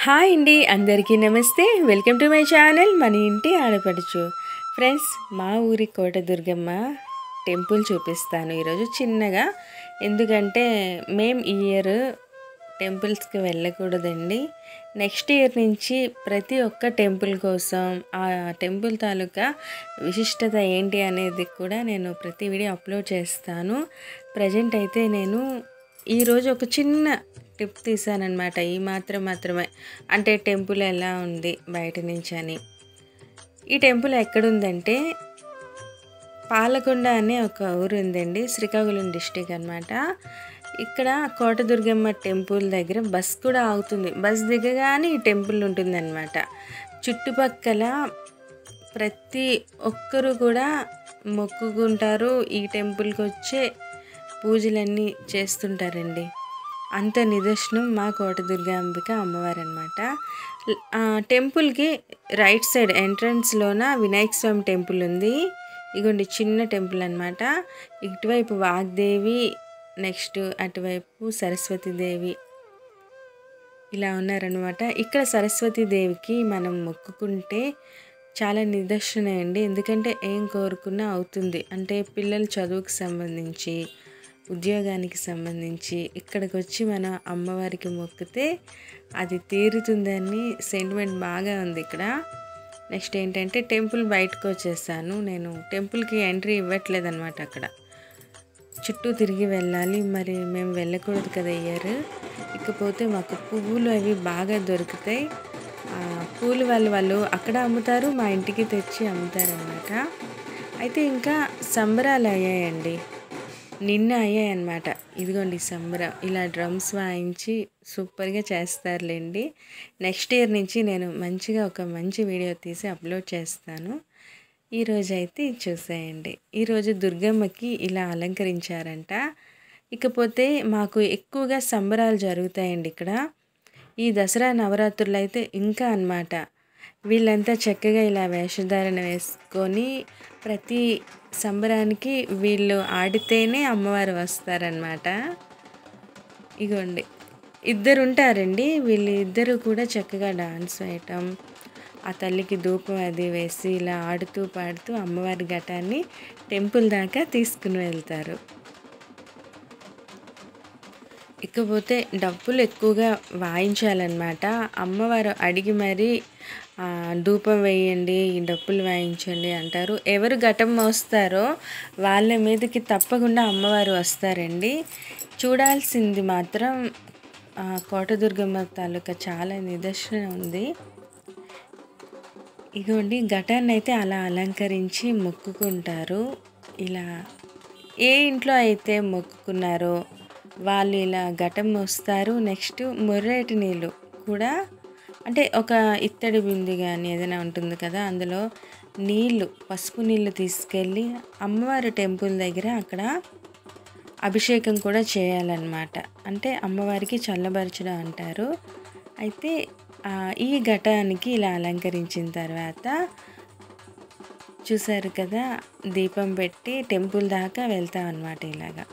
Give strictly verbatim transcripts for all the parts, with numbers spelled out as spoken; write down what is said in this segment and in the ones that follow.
Hi అండి, అందరికీ నమస్తే. వెల్కమ్ టు మై ఛానల్ మన ఇంటి ఆడపడుచు. ఫ్రెండ్స్, మా ఊరి కోట దుర్గమ్మ టెంపుల్ చూపిస్తాను ఈరోజు చిన్నగా. ఎందుకంటే మేము ఈ ఇయర్ టెంపుల్స్కి వెళ్ళకూడదండి. నెక్స్ట్ ఇయర్ నుంచి ప్రతి ఒక్క టెంపుల్ కోసం ఆ టెంపుల్ తాలూకా విశిష్టత ఏంటి అనేది కూడా నేను ప్రతి వీడియో అప్లోడ్ చేస్తాను. ప్రజెంట్ అయితే నేను ఈరోజు ఒక చిన్న టిప్ తీసానమాట. ఈ మాత్రం మాత్రమే, అంటే టెంపుల్ ఎలా ఉంది బయట నుంచి అని. ఈ టెంపుల్ ఎక్కడుందంటే పాలకొండ అనే ఒక ఊరు ఉందండి, శ్రీకాకుళం డిస్టిక్ అనమాట. ఇక్కడ కోట దుర్గమ్మ టెంపుల్ దగ్గర బస్ కూడా ఆగుతుంది. బస్ దిగగానే ఈ టెంపుల్ ఉంటుందన్నమాట. చుట్టుపక్కల ప్రతి ఒక్కరు కూడా మొక్కుకుంటారు, ఈ టెంపుల్కి వచ్చే పూజలన్నీ చేస్తుంటారండి. అంత నిదర్శనం మా కోట దుర్గాంబిక అమ్మవారు అనమాట. టెంపుల్కి రైట్ సైడ్ ఎంట్రన్స్లోన వినాయక స్వామి టెంపుల్ ఉంది. ఇగోండి చిన్న టెంపుల్ అనమాట. ఇటువైపు వాగ్దేవి, నెక్స్ట్ అటువైపు సరస్వతీదేవి ఇలా ఉన్నారనమాట. ఇక్కడ సరస్వతీదేవికి మనం మొక్కుకుంటే చాలా నిదర్శనం అండి. ఎందుకంటే ఏం కోరుకున్నా అవుతుంది. అంటే పిల్లల చదువుకు సంబంధించి, ఉద్యోగానికి సంబంధించి ఇక్కడికి వచ్చి మన అమ్మవారికి మొక్కితే అది తీరుతుందని సెంటిమెంట్ బాగా ఉంది ఇక్కడ. నెక్స్ట్ ఏంటంటే టెంపుల్ బయటకు వచ్చేసాను. నేను టెంపుల్కి ఎంట్రీ ఇవ్వట్లేదు అనమాట. అక్కడ చుట్టూ తిరిగి వెళ్ళాలి, మరి మేము వెళ్ళకూడదు కదా ఇయర్. ఇకపోతే మాకు పువ్వులు అవి బాగా దొరుకుతాయి. పూలు వాళ్ళు వాళ్ళు అక్కడ అమ్ముతారు, మా ఇంటికి తెచ్చి అమ్ముతారు అన్నమాట. అయితే ఇంకా సంబరాలు అయ్యాయండి, నిన్న అయ్యాయి అన్నమాట. ఇదిగోండి సంబరం, ఇలా డ్రమ్స్ వాయించి సూపర్గా చేస్తారులేండి. నెక్స్ట్ ఇయర్ నుంచి నేను మంచిగా ఒక మంచి వీడియో తీసి అప్లోడ్ చేస్తాను. ఈరోజు అయితే చూసేయండి. ఈరోజు దుర్గమ్మకి ఇలా అలంకరించారంట. ఇకపోతే మాకు ఎక్కువగా సంబరాలు జరుగుతాయండి ఇక్కడ. ఈ దసరా నవరాత్రులు అయితే ఇంకా అన్నమాట. వీళ్ళంతా చక్కగా ఇలా వేషధారణ వేసుకొని ప్రతి సంబరానికి వీళ్ళు ఆడితేనే అమ్మవారు వస్తారనమాట. ఇగోండి ఇద్దరు ఉంటారండి, వీళ్ళు ఇద్దరు కూడా చక్కగా డాన్స్ వేయటం, ఆ తల్లికి ధూపం అది వేసి ఇలా ఆడుతూ పాడుతూ అమ్మవారి ఘటాన్ని టెంపుల్ దాకా తీసుకుని వెళ్తారు. ఇకపోతే డప్పులు ఎక్కువగా వాయించాలన్నమాట. అమ్మవారు అడిగి మరీ ధూపం వేయండి, ఈ డప్పులు వాయించండి అంటారు. ఎవరు ఘటం మోస్తారో వాళ్ళ మీదకి తప్పకుండా అమ్మవారు వస్తారండి. చూడాల్సింది మాత్రం కోట దుర్గమ్మ తాలూకా చాలా నిదర్శనం ఉంది. ఇగోండి ఘటాన్ని అయితే అలా అలంకరించి మొక్కుకుంటారు. ఇలా ఏ ఇంట్లో అయితే మొక్కుకున్నారో వాళ్ళు ఇలా ఘటం మోస్తారు. నెక్స్ట్ మొర్రేటి నీళ్ళు కూడా, అంటే ఒక ఇత్తడి బింది కానీ ఏదైనా ఉంటుంది కదా, అందులో నీళ్ళు పసుపు నీళ్ళు తీసుకెళ్ళి అమ్మవారి టెంపుల్ దగ్గర అక్కడ అభిషేకం కూడా చేయాలన్నమాట. అంటే అమ్మవారికి చల్లబరచడం అంటారు. అయితే ఈ ఘటానికి ఇలా అలంకరించిన తర్వాత చూసారు కదా, దీపం పెట్టి టెంపుల్ దాకా వెళ్తాం అన్నమాట ఇలాగా.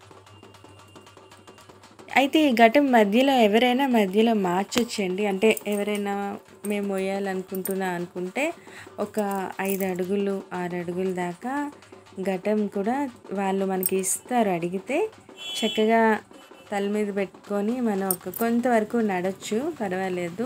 అయితే ఈ ఘటం మధ్యలో ఎవరైనా మధ్యలో మార్చొచ్చండి. అంటే ఎవరైనా మేము మొయ్యాలనుకుంటున్నా అనుకుంటే ఒక ఐదు అడుగులు ఆరు అడుగుల దాకా ఘటం కూడా వాళ్ళు మనకి ఇస్తారు. అడిగితే చక్కగా తల మీద పెట్టుకొని మనం ఒక కొంతవరకు నడవచ్చు, పర్వాలేదు.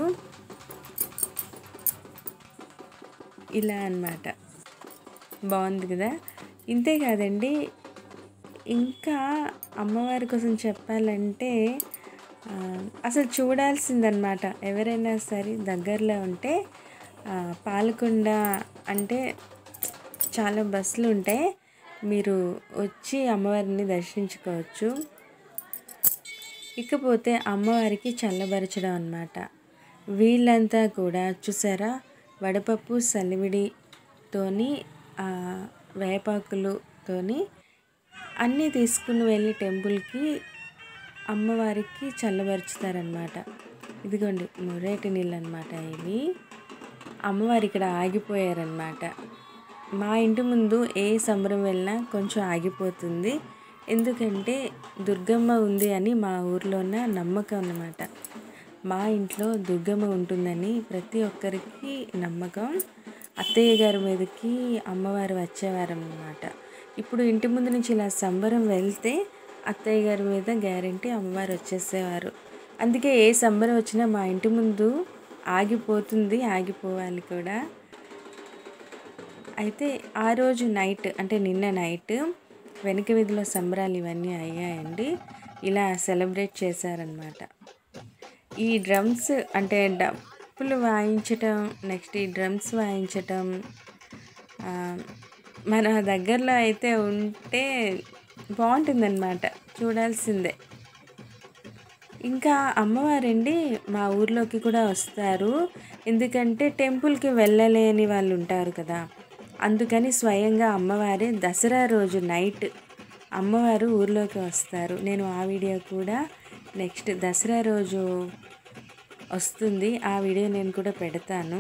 ఇలా అన్నమాట, బాగుంది కదా. ఇంతే కాదండి, ఇంకా అమ్మవారి కోసం చెప్పాలంటే అసలు చూడాల్సిందనమాట. ఎవరైనా సరే దగ్గరలో ఉంటే పాలకొండ అంటే చాలా బస్సులు ఉంటాయి, మీరు వచ్చి అమ్మవారిని దర్శించుకోవచ్చు. ఇకపోతే అమ్మవారికి చల్లబరచడం అన్నమాట. వీళ్ళంతా కూడా చూసారా, వడపప్పు సలివిడితోని వేపాకులతోని అన్నీ తీసుకుని వెళ్ళి టెంపుల్కి అమ్మవారికి చల్లబరుచుతారనమాట. ఇదిగోండి మొర్రేటి నీళ్ళు అనమాట ఇవి. అమ్మవారి ఇక్కడ ఆగిపోయారనమాట. మా ఇంటి ముందు ఏ సంబరం వెళ్ళినా కొంచెం ఆగిపోతుంది. ఎందుకంటే దుర్గమ్మ ఉంది అని మా ఊర్లో ఉన్న నమ్మకం అన్నమాట. మా ఇంట్లో దుర్గమ్మ ఉంటుందని ప్రతి ఒక్కరికి నమ్మకం. అత్తయ్య గారి మీదకి అమ్మవారు వచ్చేవారన్నమాట. ఇప్పుడు ఇంటి ముందు నుంచి ఇలా సంబరం వెళ్తే అత్తయ్య గారి మీద గ్యారెంటీ అమ్మవారు వచ్చేసేవారు. అందుకే ఏ సంబరం వచ్చినా మా ఇంటి ముందు ఆగిపోతుంది, ఆగిపోవాలి కూడా. అయితే ఆ రోజు నైట్ అంటే నిన్న నైట్ వెనక వీధిలో సంబరాలు ఇవన్నీ అయ్యాయండి. ఇలా సెలబ్రేట్ చేశారనమాట. ఈ డ్రమ్స్ అంటే డప్పులు వాయించటం, నెక్స్ట్ ఈ డ్రమ్స్ వాయించటం మన దగ్గరలో అయితే ఉంటే బాగుంటుందన్నమాట, చూడాల్సిందే. ఇంకా అమ్మవారండి మా ఊర్లోకి కూడా వస్తారు. ఎందుకంటే టెంపుల్కి వెళ్ళలేని వాళ్ళు ఉంటారు కదా, అందుకని స్వయంగా అమ్మవారే దసరా రోజు నైట్ అమ్మవారు ఊర్లోకి వస్తారు. నేను ఆ వీడియో కూడా నెక్స్ట్ దసరా రోజు వస్తుంది, ఆ వీడియో నేను కూడా పెడతాను.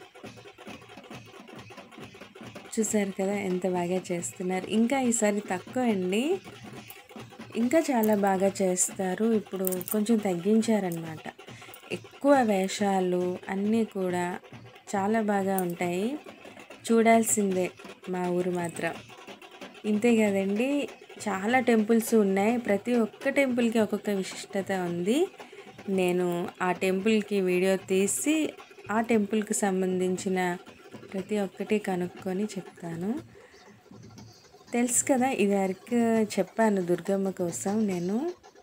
చూసారు కదా ఎంత బాగా చేస్తున్నారు. ఇంకా ఈసారి తక్కువ అండి, ఇంకా చాలా బాగా చేస్తారు. ఇప్పుడు కొంచెం తగ్గించారనమాట. ఎక్కువ వేషాలు అన్నీ కూడా చాలా బాగా ఉంటాయి, చూడాల్సిందే మా ఊరు మాత్రం. ఇంతే కదండి, చాలా టెంపుల్స్ ఉన్నాయి. ప్రతి ఒక్క టెంపుల్కి ఒక్కొక్క విశిష్టత ఉంది. నేను ఆ టెంపుల్కి వీడియో తీసి ఆ టెంపుల్కి సంబంధించిన ప్రతి ఒక్కటి కనుక్కొని చెప్తాను. తెలుసు కదా, ఇది వరకు చెప్పాను దుర్గమ్మ కోసం. నేను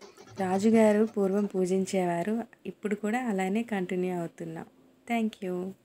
రాజుగారు పూర్వం పూజించేవారు, ఇప్పుడు కూడా అలానే కంటిన్యూ అవుతున్నాం. Thank you.